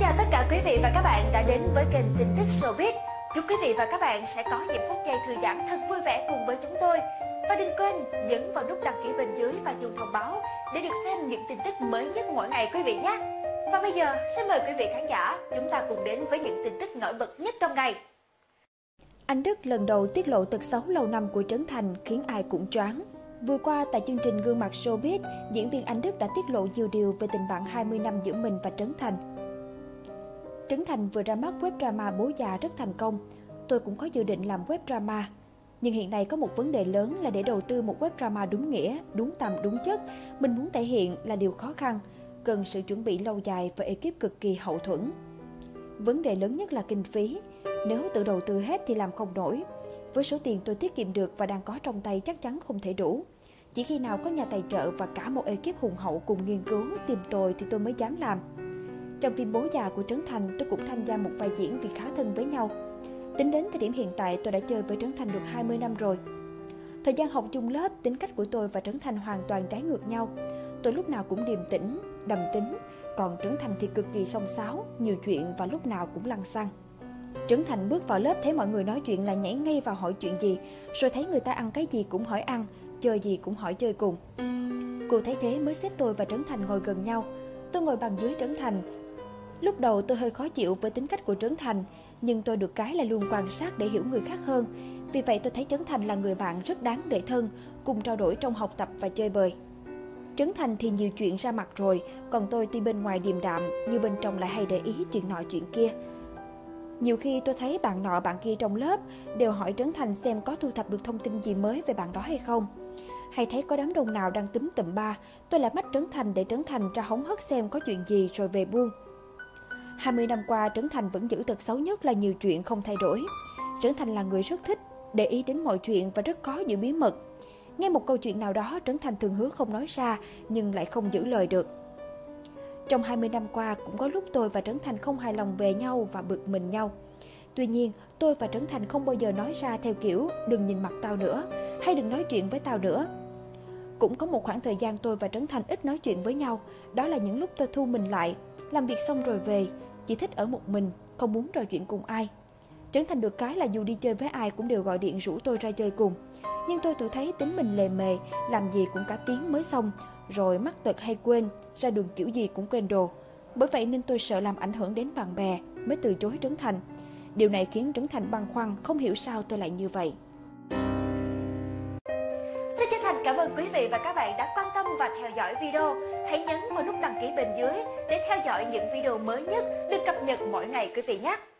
chào tất cả quý vị và các bạn đã đến với kênh tin tức Showbiz. Chúc quý vị và các bạn sẽ có những phút giây thư giãn thật vui vẻ cùng với chúng tôi. Và đừng quên nhấn vào nút đăng ký bên dưới và chuông thông báo để được xem những tin tức mới nhất mỗi ngày quý vị nhé. Và bây giờ xin mời quý vị khán giả chúng ta cùng đến với những tin tức nổi bật nhất trong ngày. Anh Đức lần đầu tiết lộ tật xấu lâu năm của Trấn Thành khiến ai cũng choáng. Vừa qua tại chương trình Gương mặt Showbiz, diễn viên Anh Đức đã tiết lộ nhiều điều về tình bạn 20 năm giữa mình và Trấn Thành. Trấn Thành vừa ra mắt web drama Bố Già rất thành công. Tôi cũng có dự định làm web drama. Nhưng hiện nay có một vấn đề lớn là để đầu tư một web drama đúng nghĩa, đúng tầm, đúng chất, mình muốn thể hiện là điều khó khăn, cần sự chuẩn bị lâu dài và ekip cực kỳ hậu thuẫn. Vấn đề lớn nhất là kinh phí. Nếu tự đầu tư hết thì làm không nổi. Với số tiền tôi tiết kiệm được và đang có trong tay chắc chắn không thể đủ. Chỉ khi nào có nhà tài trợ và cả một ekip hùng hậu cùng nghiên cứu, tìm tòi thì tôi mới dám làm. Trong phim Bố Già của Trấn Thành, tôi cũng tham gia một vai diễn vì khá thân với nhau. Tính đến thời điểm hiện tại, tôi đã chơi với Trấn Thành được 20 năm rồi. Thời gian học chung lớp, tính cách của tôi và Trấn Thành hoàn toàn trái ngược nhau. Tôi lúc nào cũng điềm tĩnh, đầm tính, còn Trấn Thành thì cực kỳ xông xáo, nhiều chuyện và lúc nào cũng lăng xăng. Trấn Thành bước vào lớp thấy mọi người nói chuyện là nhảy ngay vào hỏi chuyện gì, rồi thấy người ta ăn cái gì cũng hỏi ăn, chơi gì cũng hỏi chơi cùng. Cô thấy thế mới xếp tôi và Trấn Thành ngồi gần nhau. Tôi ngồi bàn dưới Trấn Thành. Lúc đầu tôi hơi khó chịu với tính cách của Trấn Thành, nhưng tôi được cái là luôn quan sát để hiểu người khác hơn. Vì vậy tôi thấy Trấn Thành là người bạn rất đáng để thân, cùng trao đổi trong học tập và chơi bời. Trấn Thành thì nhiều chuyện ra mặt rồi, còn tôi tuy bên ngoài điềm đạm, nhưng bên trong lại hay để ý chuyện nọ chuyện kia. Nhiều khi tôi thấy bạn nọ bạn kia trong lớp đều hỏi Trấn Thành xem có thu thập được thông tin gì mới về bạn đó hay không. Hay thấy có đám đông nào đang túm tụm ba, tôi lại mách Trấn Thành để Trấn Thành ra hóng hớt xem có chuyện gì rồi về buông. 20 năm qua, Trấn Thành vẫn giữ tật xấu nhất là nhiều chuyện không thay đổi. Trấn Thành là người rất thích để ý đến mọi chuyện và rất khó giữ bí mật. Nghe một câu chuyện nào đó, Trấn Thành thường hứa không nói ra nhưng lại không giữ lời được. Trong 20 năm qua, cũng có lúc tôi và Trấn Thành không hài lòng về nhau và bực mình nhau. Tuy nhiên, tôi và Trấn Thành không bao giờ nói ra theo kiểu đừng nhìn mặt tao nữa, hay đừng nói chuyện với tao nữa. Cũng có một khoảng thời gian tôi và Trấn Thành ít nói chuyện với nhau, đó là những lúc tôi thu mình lại, làm việc xong rồi về, chỉ thích ở một mình, không muốn trò chuyện cùng ai. Trấn Thành được cái là dù đi chơi với ai cũng đều gọi điện rủ tôi ra chơi cùng. Nhưng tôi tự thấy tính mình lề mề, làm gì cũng cả tiếng mới xong, rồi mắc tật hay quên, ra đường kiểu gì cũng quên đồ. Bởi vậy nên tôi sợ làm ảnh hưởng đến bạn bè, mới từ chối Trấn Thành. Điều này khiến Trấn Thành băn khoăn, không hiểu sao tôi lại như vậy. Xin chân thành cảm ơn quý vị và các bạn đã quan tâm và theo dõi video. Hãy nhấn vào nút đăng ký bên dưới để theo dõi những video mới nhất được cập nhật mỗi ngày quý vị nhé.